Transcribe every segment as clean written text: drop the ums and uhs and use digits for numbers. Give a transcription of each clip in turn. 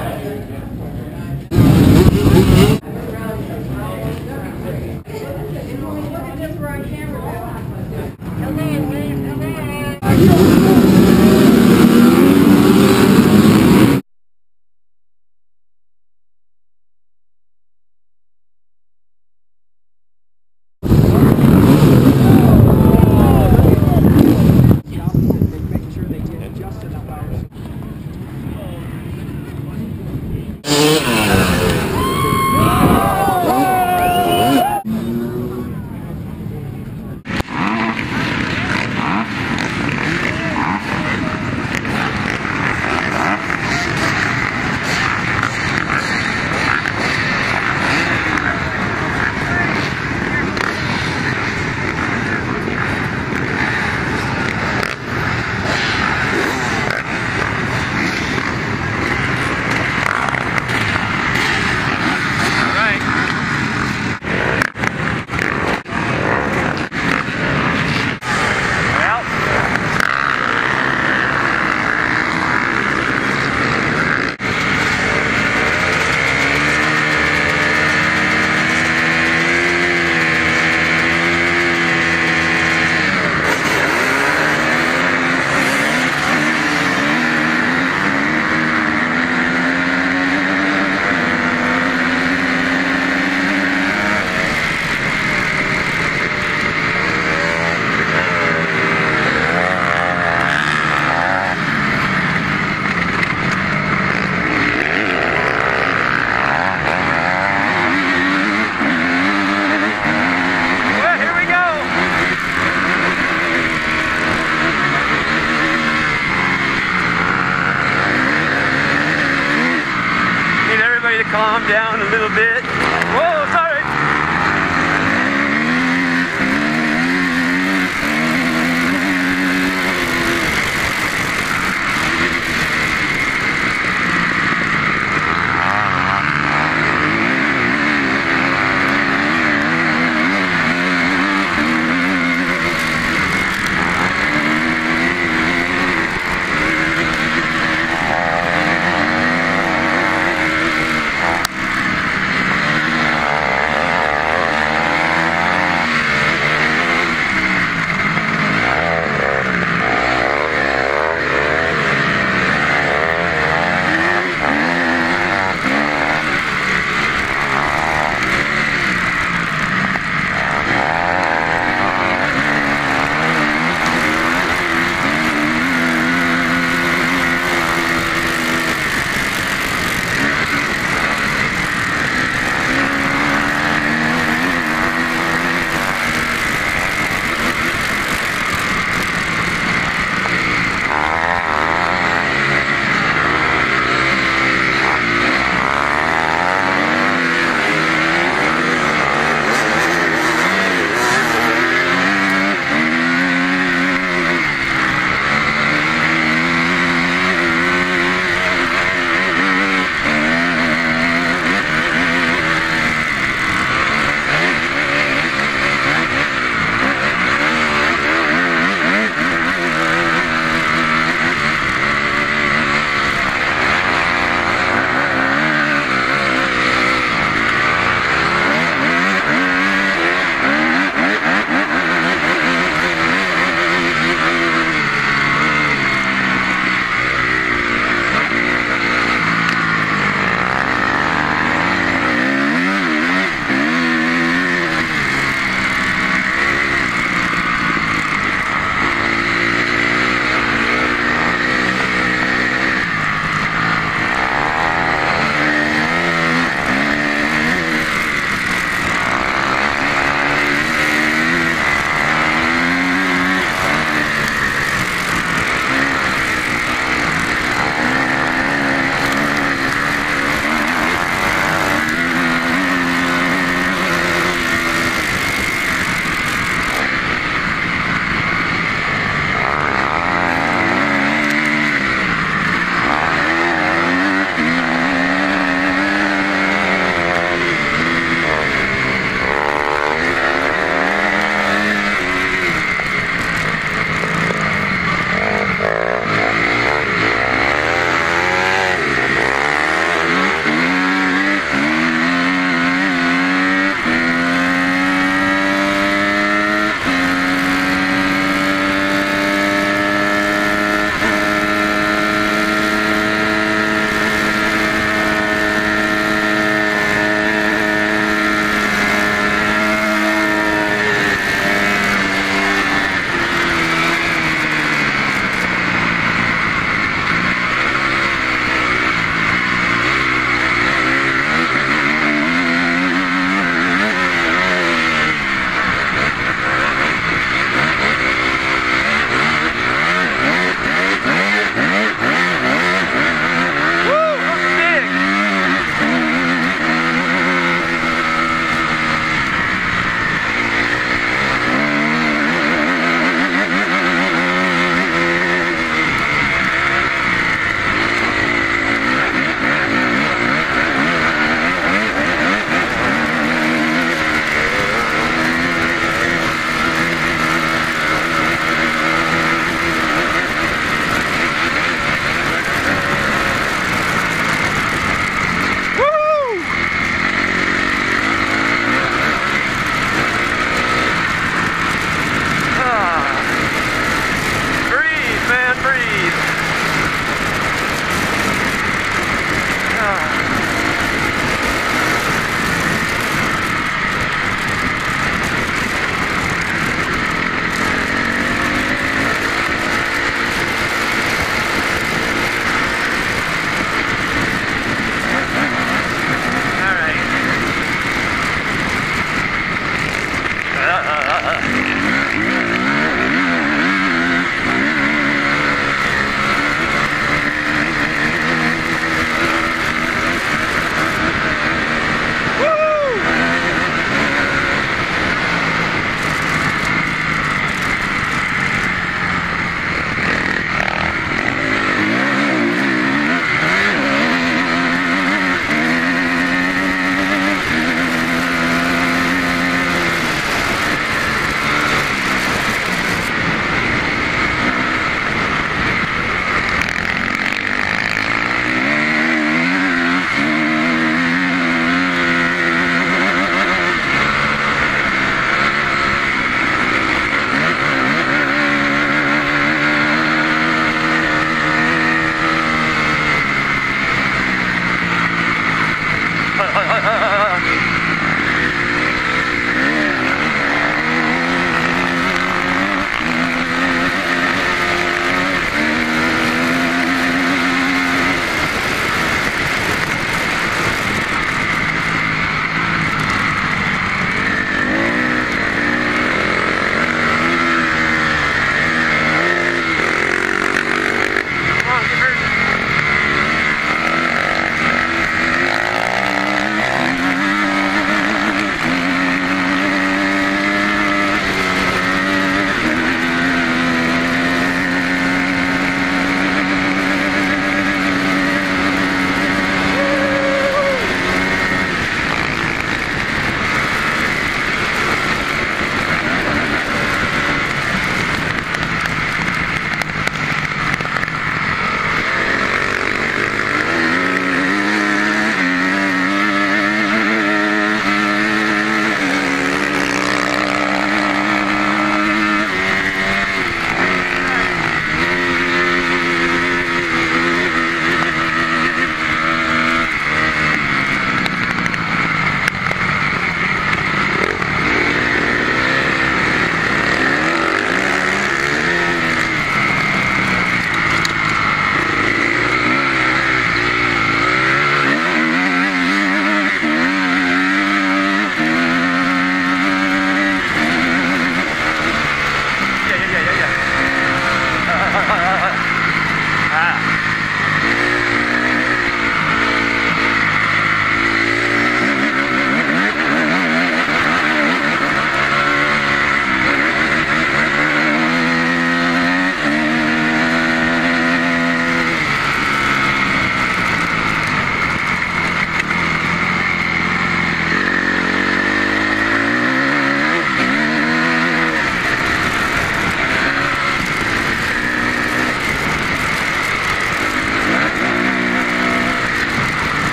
Calm down a little bit. Whoa, sorry.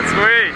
Oh, sweet.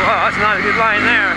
Wow, that's not a good line there.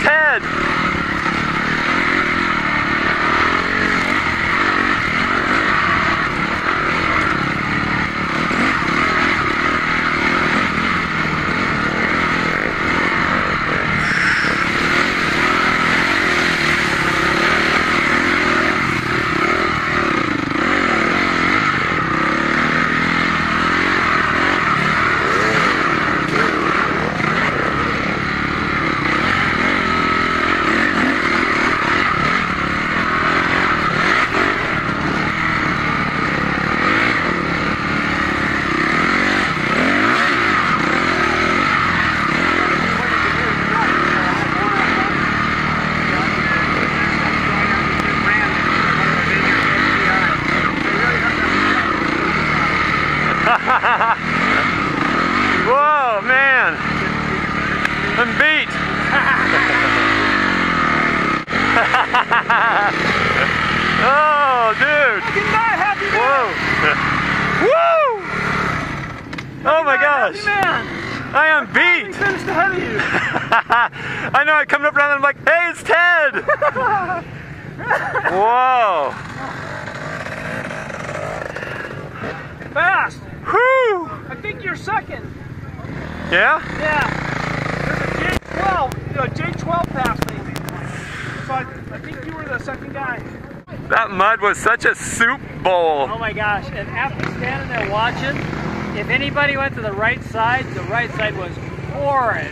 Ted. Whoa, man. I'm beat. Oh, dude. Whoa. Woo! Oh my gosh. I am beat. Finished ahead of you. I know, I'm coming up around and I'm like, hey, it's Ted. Whoa. Fast. Whew. I think you're second. Yeah? Yeah. There's a J12. J12 passed me. So I think you were the second guy. That mud was such a soup bowl. Oh my gosh, and after standing there watching, if anybody went to the right side was horrid.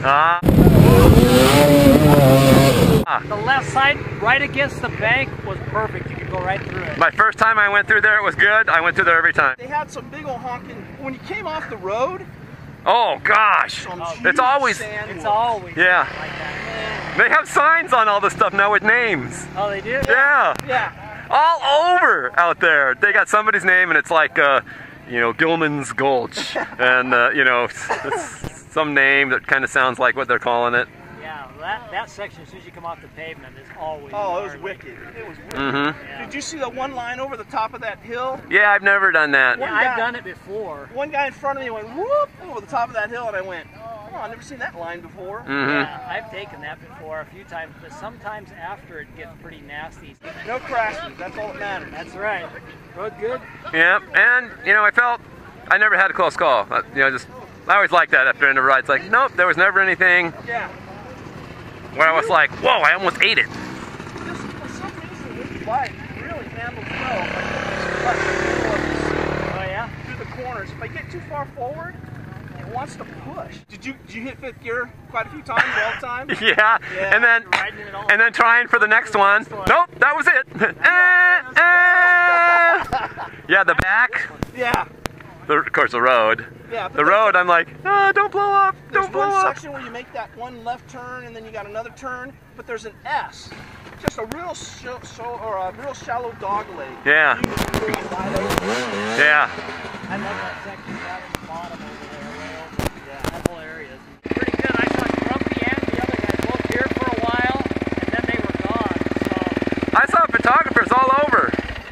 The left side, right against the bank, was perfect. You could go right through it. My first time I went through there, it was good. I went through there every time. They had some big old honking. When you came off the road, Oh gosh, it's always, It's always yeah. like that. They have signs on all this stuff now with names. Oh, they do? Yeah. yeah. All over out there. They got somebody's name and it's like, you know, Gilman's Gulch. And, you know, it's some name that kind of sounds like what they're calling it. Yeah, that section, as soon as you come off the pavement, is always Oh, it was hard. wicked. It was wicked. Mm-hmm. Yeah. Did you see the one line over the top of that hill? Yeah, I've never done that. Yeah, I've done it before. One guy in front of me went whoop over the top of that hill, and I went, oh, I've never seen that line before. Mm-hmm. Yeah, I've taken that before a few times, but sometimes after it gets pretty nasty. No crashes. That's all that matters. That's right. Road good? Yeah, and, you know, I never had a close call. You know, I always like that after end of a ride. It's like, nope, there was never anything Yeah. where I was like, whoa, I almost ate it. Just for some reason, this bike really handles well. Oh yeah? Through the corners. If I get too far forward, it wants to push. Did you hit fifth gear quite a few times all the time? Yeah, Yeah. and then trying for the next one. Nope, that was it. Yeah, the back. Yeah. Of course, the road. Yeah. but The road, I'm like, don't blow up, There's don't blow one up. section where you make that one left turn and then you got another turn, but there's an S. Just a real real shallow dog leg. Yeah. You can really wide open. Yeah. I love that section down at the bottom over there, way over. Yeah, that whole area is pretty good. I saw Grumpy and the other guys both here for a while, and then they were gone. So I saw photographers all over.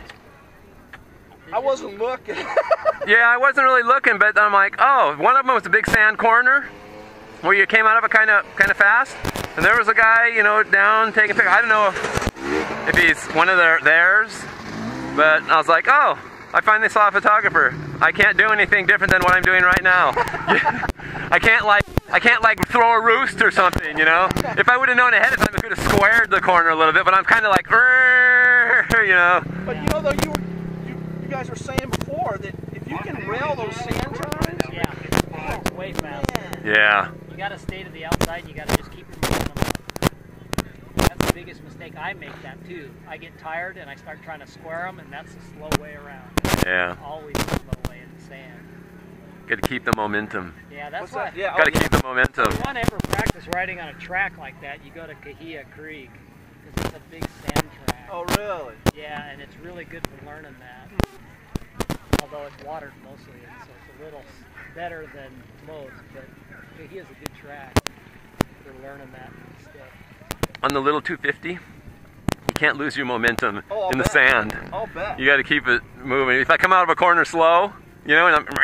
I wasn't looking. Yeah, I wasn't really looking, but I'm like, oh, one of them was a big sand corner where you came out of it kind of fast, and there was a guy, you know, down taking pictures. I don't know if he's one of theirs, but I was like, oh, I finally saw a photographer. I can't do anything different than what I'm doing right now. I can't like throw a roost or something, you know. If I would have known ahead of time, I could have squared the corner a little bit, but I'm kind of like, you know. But you know, though, you guys were saying before that if you can rail those sand turns, yeah, it's way faster. Yeah. You got to stay to the outside. And you got to just keep your momentum up. That's the biggest mistake. I make that too. I get tired and I start trying to square them, and that's the slow way around. Yeah. Always the slow way in the sand. Got to keep the momentum. Yeah, that's what's what. that? Yeah, Got to keep the momentum. If you want to ever practice riding on a track like that, you go to Kahia Creek, because it's a big sand track. Oh, really? Yeah, and it's really good for learning that. Although it's watered mostly, and so it's a little better than most, but Kahia's a good track for learning that stuff. On the little 250, you can't lose your momentum Oh, I'll in the bet. sand. I'll bet. You got to keep it moving. If I come out of a corner slow, you know, and I'm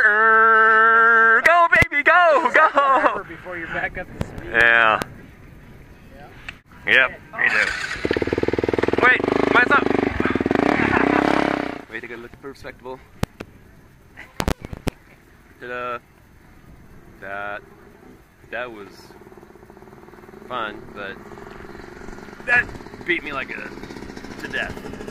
go baby, go, Forever go. before you're back up to speed. Yeah. Yep, me too. Wait, mine's up. Wait, take a look perspectable. Ta-da. That was fun, but that beat me like to death.